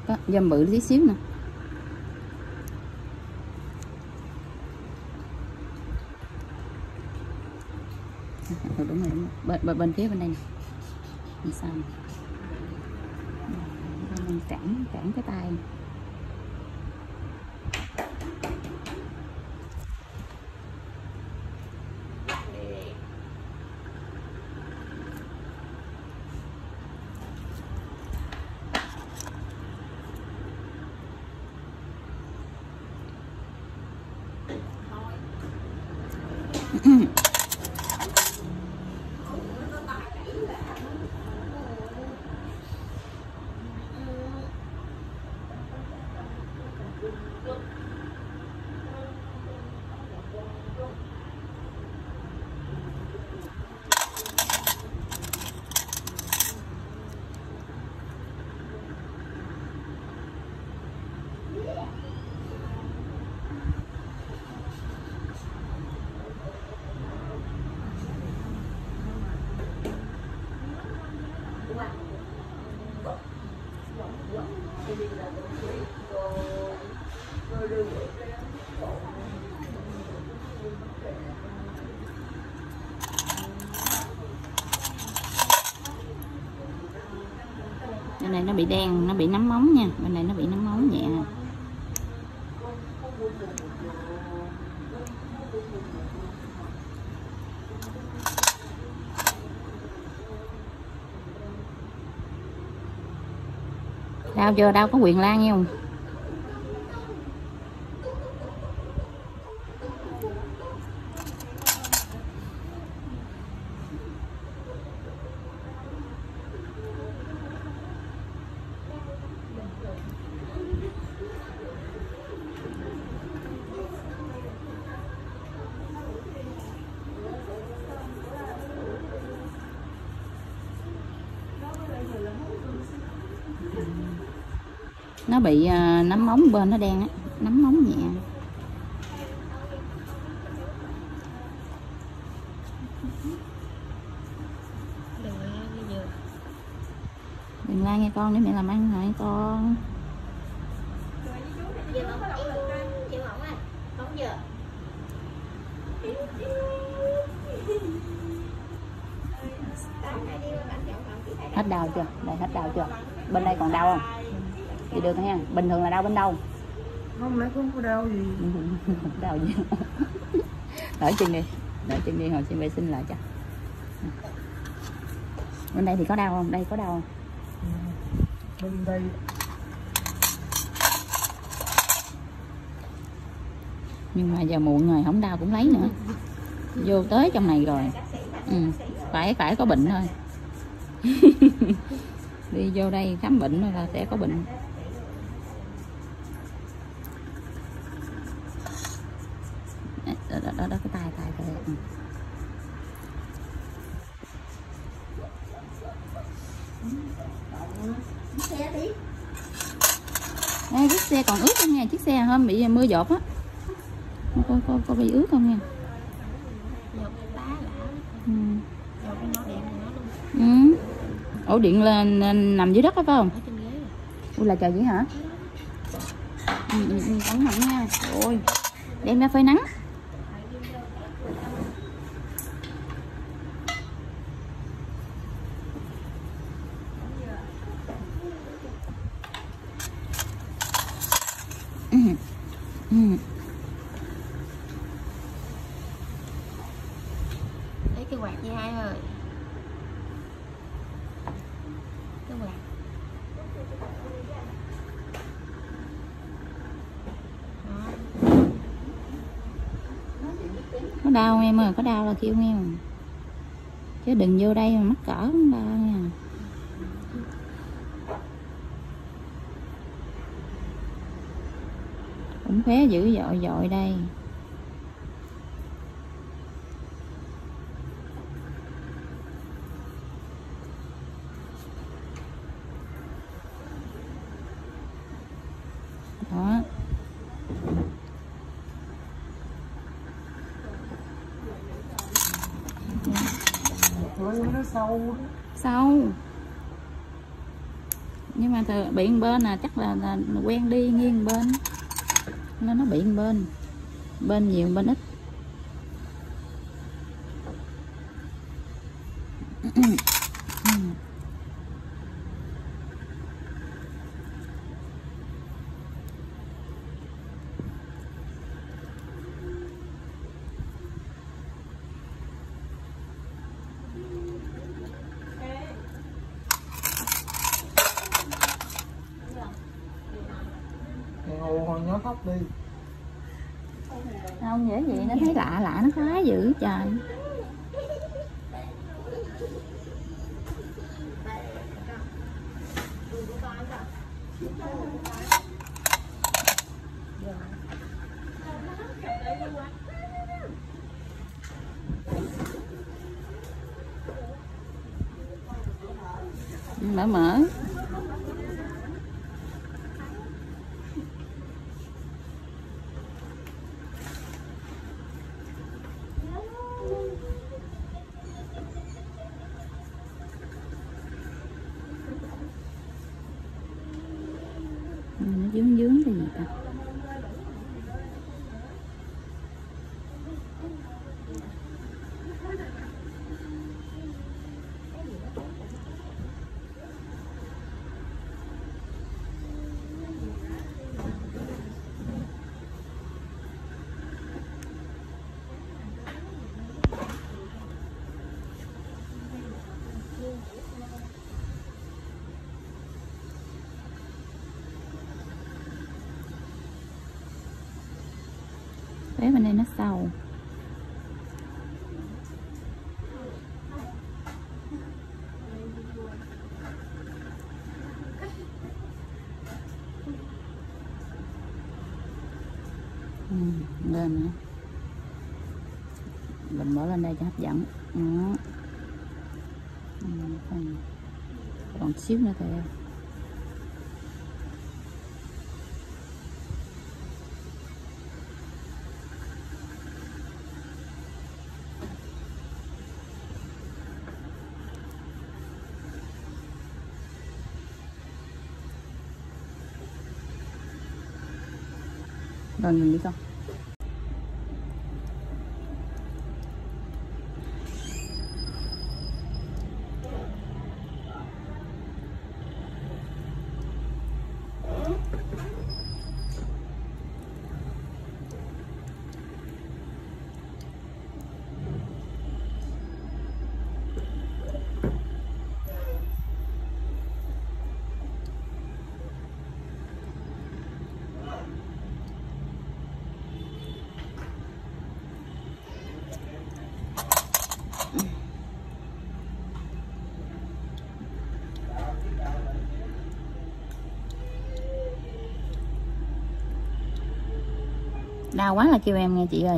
Có dâm bự tí xíu nè. Đúng rồi. Bên phía bên đây nè. Làm sao nè. Mình cản cái tay. Bên này nó bị đen, nó bị nấm móng nha. Bên này nó bị nấm móng nhẹ. Đau chưa? Đau có quyền la nghe không? Nó bị nấm móng bên nó đen á, nấm móng nhẹ. Đừng la nghe con, nếu mẹ làm ăn hại con. Hết đau chưa? Đây hết đau chưa? Bên đây còn đau không? Thì được nha. Bình thường là đau bên đâu? Không, nãy không có đau gì. Đau gì? Đỡ chân đi. Đỡ chân đi, hồi xin vệ sinh lại cho. Bên đây thì có đau không? Đây có đau không? Bên đây. Nhưng mà giờ muộn rồi, không đau cũng lấy nữa. Vô tới trong này rồi. Phải có bệnh thôi. Đi vô đây khám bệnh là sẽ có bệnh. Đó cái tay Đây, chiếc xe còn ướt không nha, chiếc xe hôm bị mưa dột á. Có bị ướt không nha. Ổ điện lên nằm dưới đất đó phải không? Ui là trời vậy hả? Cẩn thận nha. Ôi, đem ra phơi nắng. Lấy cái quạt với hai ơi. Cái quạt. Có đau em ơi, có đau là kêu nghe. Chứ đừng vô đây mà mắc cỡ không đau nha. Cũng khé dữ dội đây. Đó. Nó sâu. Sâu. Nhưng mà bị một bên là chắc là quen đi nghiêng bên nên nó bị một bên nhiều bên ít. Ngồi hồi nhó khóc đi. Không dễ gì nó thấy lạ lạ nó khoái dữ trời. Mở nó dướng cái gì ta. Bé bên đây nó sâu. Lên nữa. Mình bỏ lên đây cho hấp dẫn. Đó. Còn xíu nữa thôi. Rồi mình đi con. Đau quá là kêu em nghe chị ơi.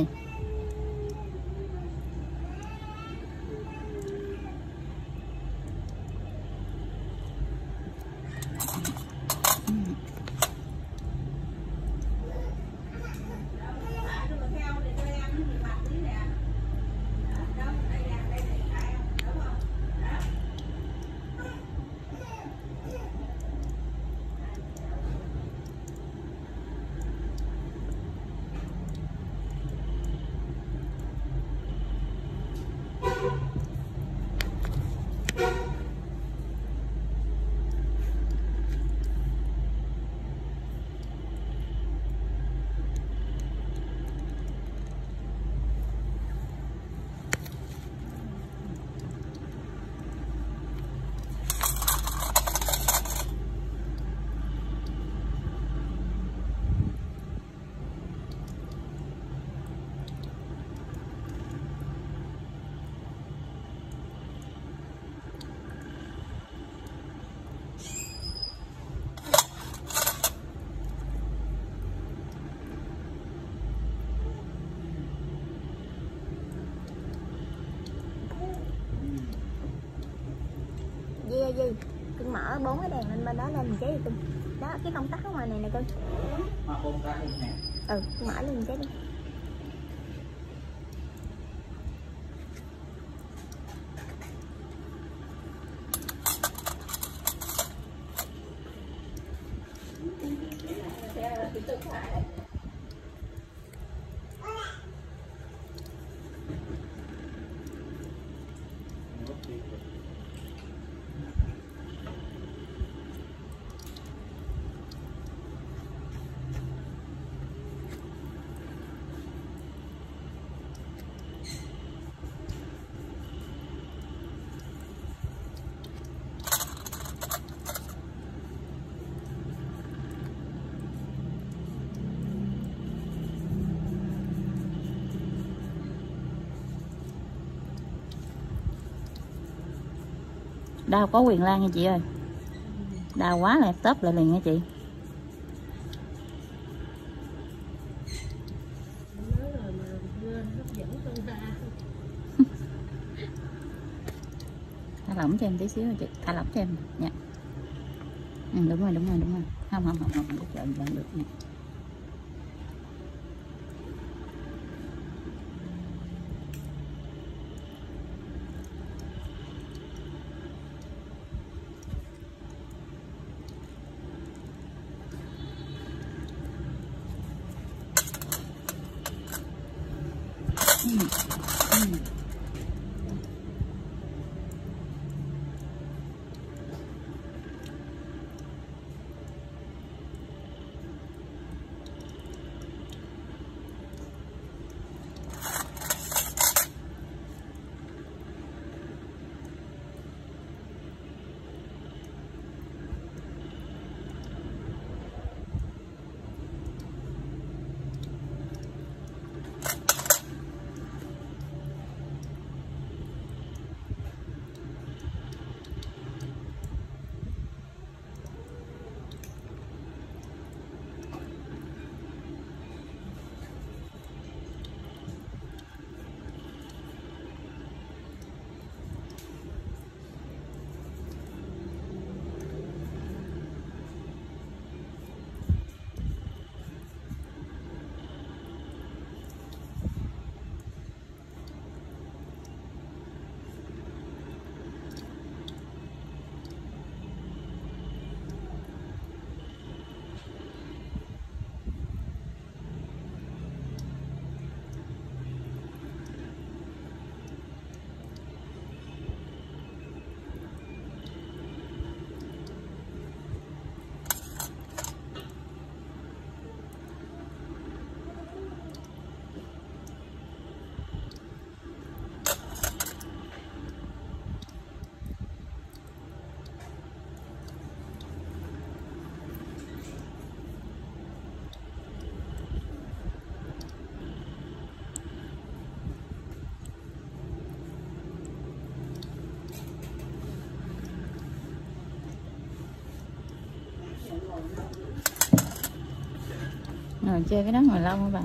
Di cưng mở 4 cái đèn lên bên đó lên mình cháy đi cưng. Đó cái công tắc ở ngoài này nè cưng. Ừ, mở lên mình cháy đi. Đau có quyền lan nha chị ơi, đau quá là tớp lại liền nha chị. Thả lỏng cho em tí xíu chị, thả lỏng cho em nha. Đúng rồi. Không được chọn vẫn được nha. Ngồi chơi cái đó ngồi lâu hả bà?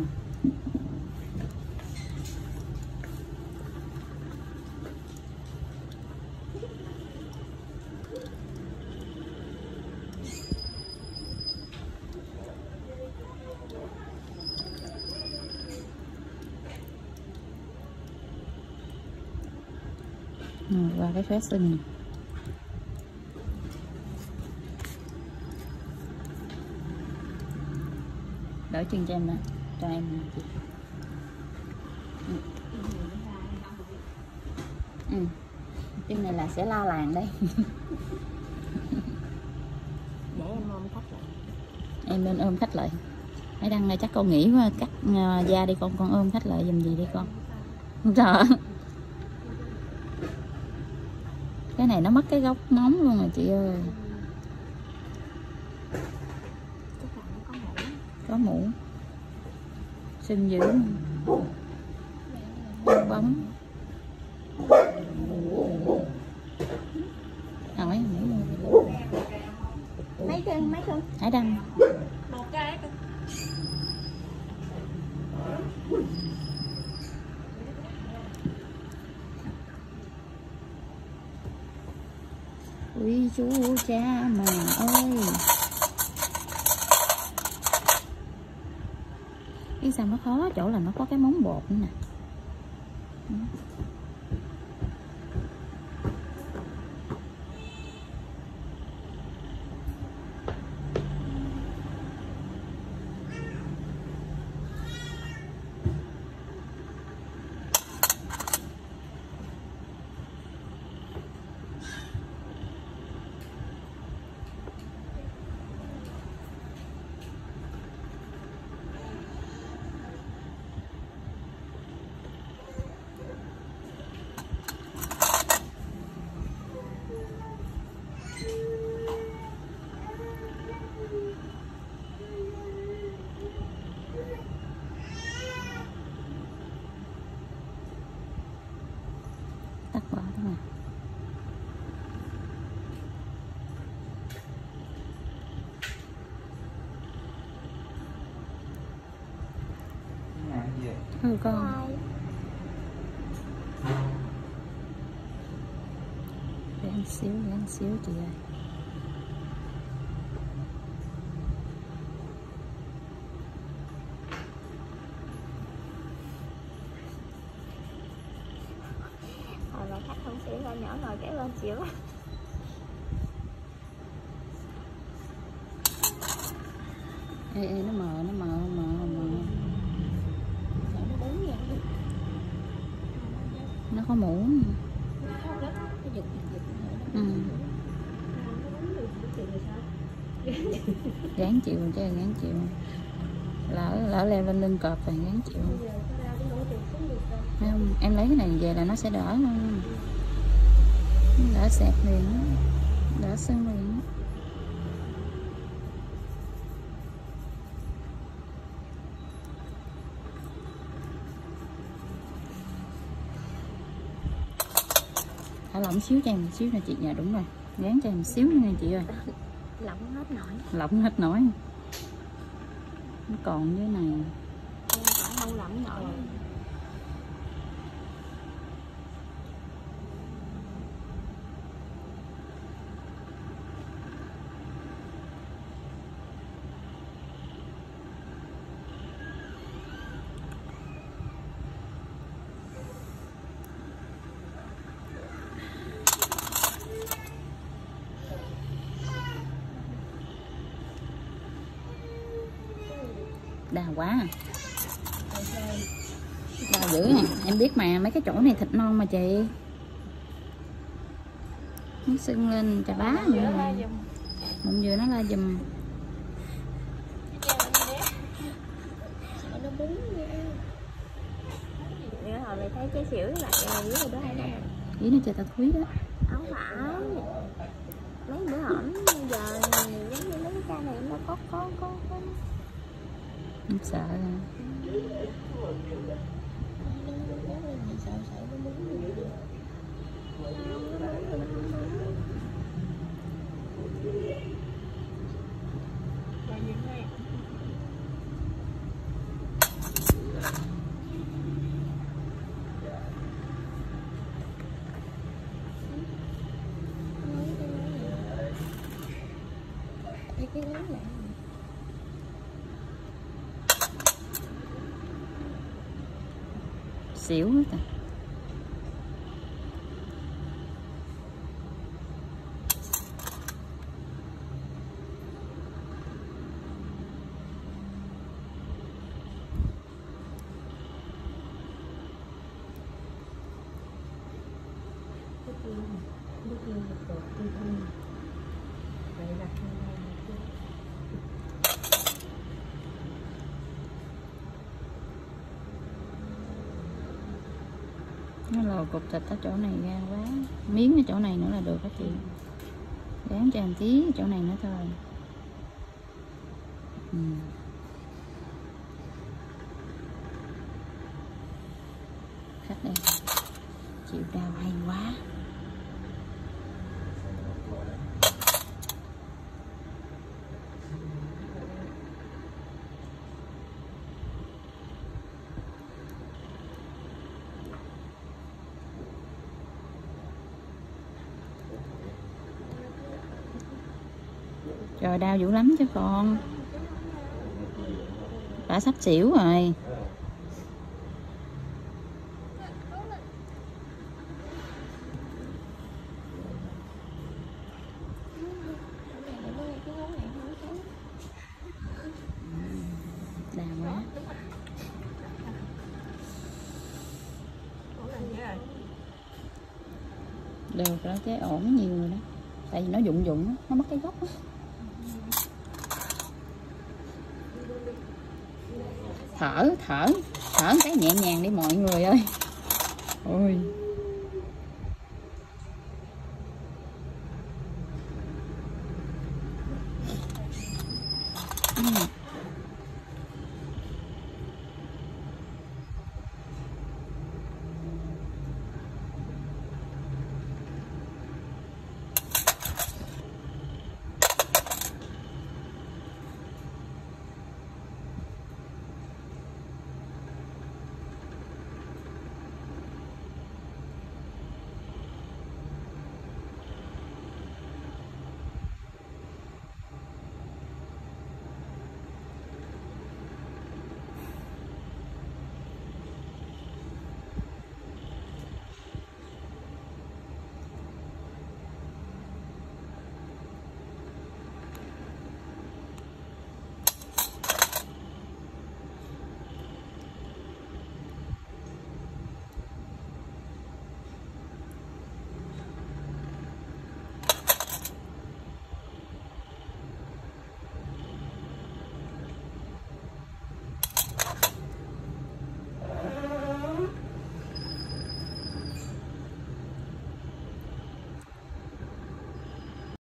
Qua cái fashion đỡ chân cho em nè, cho em nè chị. Chân này là sẽ la làng đây. Để em ôm khách lại. Em nên ôm khách lại. Hãy đăng này chắc con nghĩ cắt da đi con ôm khách lại giùm gì đi con. Trời, cái này nó mất cái góc móng luôn rồi chị ơi. Có mũ xinh dữ, bóng hỏi mấy cân Hải đăng một cái. Ui chú cha mà ơi, cái sao nó khó chỗ là nó có cái móng bột nữa nè. Ừ con. Bye. Ráng xíu chị ơi. Mà khách không xỉu ra nhỏ ngồi kéo lên xỉu. Ê, nó mờ. Nó đúng vậy. Nó có mũ. Ừ. Gán chịu chứ, gán chịu. Lỡ leo lên lưng cọp rồi gán chịu. Thấy không? Em lấy cái này về là nó sẽ đỡ hơn. Đỡ xẹp liền, đỡ sưng liền. Thả lỏng xíu cho em một xíu nè chị. Dạ đúng rồi, gán cho em một xíu nữa nha chị ơi. Lỏng hết nổi. Lỏng hết nổi. Nó còn dưới này. Em phải không lỏng nổi. Đau quá. Đau dữ nè. Em biết mà, mấy cái chỗ này thịt non mà chị. Nó sưng lên chà bá nữa. Bụng dừa nó la giùm. Nữa hồi mày thấy trái xỉu lại dưới rồi đó hay đâu. Ý nó cho tao thúi đó. Không phải. Mấy bữa hổm giờ giống như mấy cái ca này nó có. Không sợ à. Cái lớn này. Xỉu hết à. Nó lồi cục thịt ở chỗ này ra quá. Miếng ở chỗ này nữa là được đó chị. Gán cho em tí chỗ này nữa thôi. Khách đây chịu đau hay quá. Trời, đau dữ lắm chứ con. Đã sắp xỉu rồi. Đau quá. Được đó chứ, ổn nhiều rồi đó. Tại vì nó dụng á, nó mất cái gốc á. Thở một cái nhẹ nhàng đi mọi người ơi. Ôi.